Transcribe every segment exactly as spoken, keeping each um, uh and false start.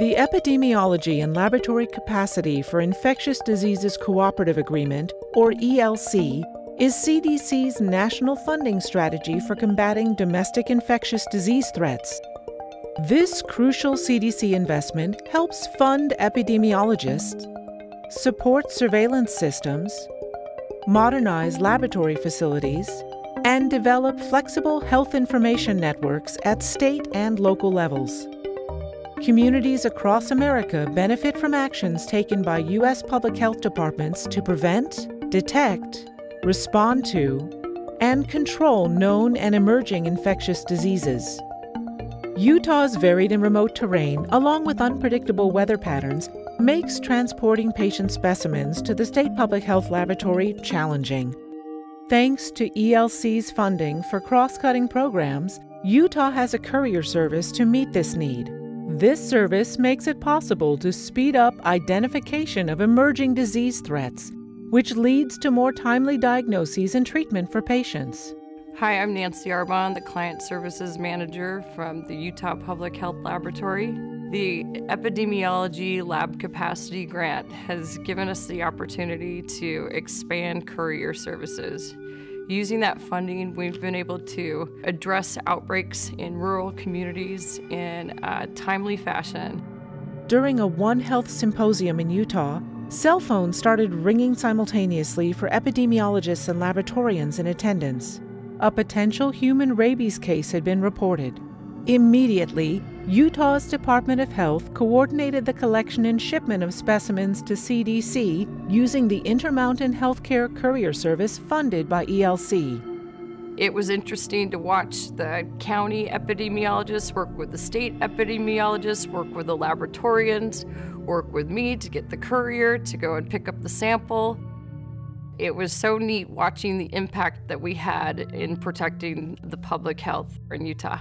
The Epidemiology and Laboratory Capacity for Infectious Diseases Cooperative Agreement, or E L C, is C D C's national funding strategy for combating domestic infectious disease threats. This crucial C D C investment helps fund epidemiologists, support surveillance systems, modernize laboratory facilities, and develop flexible health information networks at state and local levels. Communities across America benefit from actions taken by U S public health departments to prevent, detect, respond to, and control known and emerging infectious diseases. Utah's varied and remote terrain, along with unpredictable weather patterns, makes transporting patient specimens to the State Public Health Laboratory challenging. Thanks to E L C's funding for cross-cutting programs, Utah has a courier service to meet this need. This service makes it possible to speed up identification of emerging disease threats, which leads to more timely diagnoses and treatment for patients. Hi, I'm Nancy Arbon, the Client Services Manager from the Utah Public Health Laboratory. The Epidemiology Lab Capacity Grant has given us the opportunity to expand courier services. Using that funding, we've been able to address outbreaks in rural communities in a timely fashion. During a One Health symposium in Utah, cell phones started ringing simultaneously for epidemiologists and laboratorians in attendance. A potential human rabies case had been reported. Immediately, Utah's Department of Health coordinated the collection and shipment of specimens to C D C using the Intermountain Healthcare Courier Service funded by E L C. It was interesting to watch the county epidemiologists work with the state epidemiologists, work with the laboratorians, work with me to get the courier to go and pick up the sample. It was so neat watching the impact that we had in protecting the public health in Utah.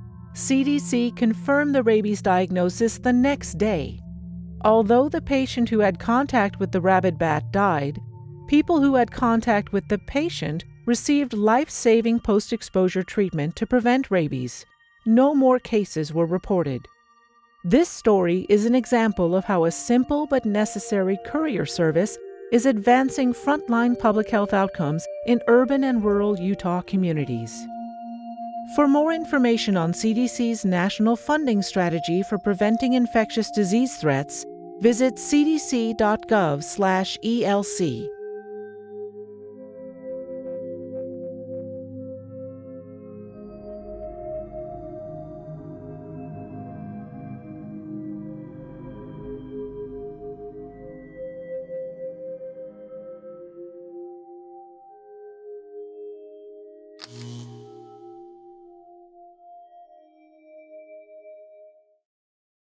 C D C confirmed the rabies diagnosis the next day. Although the patient who had contact with the rabid bat died, people who had contact with the patient received life-saving post-exposure treatment to prevent rabies. No more cases were reported. This story is an example of how a simple but necessary courier service is advancing frontline public health outcomes in urban and rural Utah communities. For more information on C D C's national funding strategy for preventing infectious disease threats, visit c d c dot gov slash E L C.